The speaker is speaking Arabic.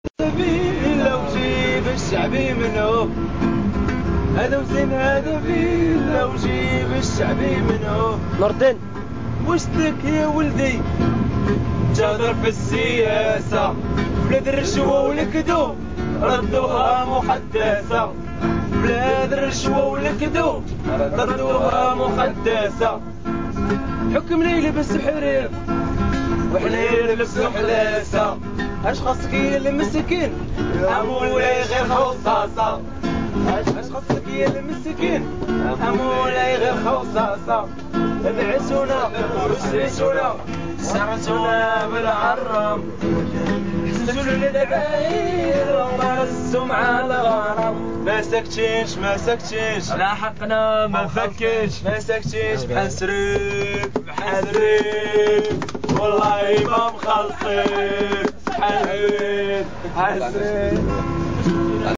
لو جيب الشعبي منه هذا وزين هذا فيه لو جيب الشعبي منه. نور الدين وشتك يا ولدي جادر في السياسة بلاد الرشوة والكذوب ردوها محدثة. بلاد الرشوة والكذوب ردوها محدثة. حكمنا يلبس حرير وحنا يلبس حلاسة. اش خاصك يا المسكين مولاي غير خوصاصة. اش خاصك يا المسكين مولاي غير خوصاصة. ابعسونا وسعسونا سرسونا بالعرم حسسوا للعباير ومارسوا مع الغرام. ما سكتينش ما سكتينش لاحقنا ما فكش ما سكتينش بحال سريف بحال سريف والله ما مخلصين بحال سريف بحال سريف.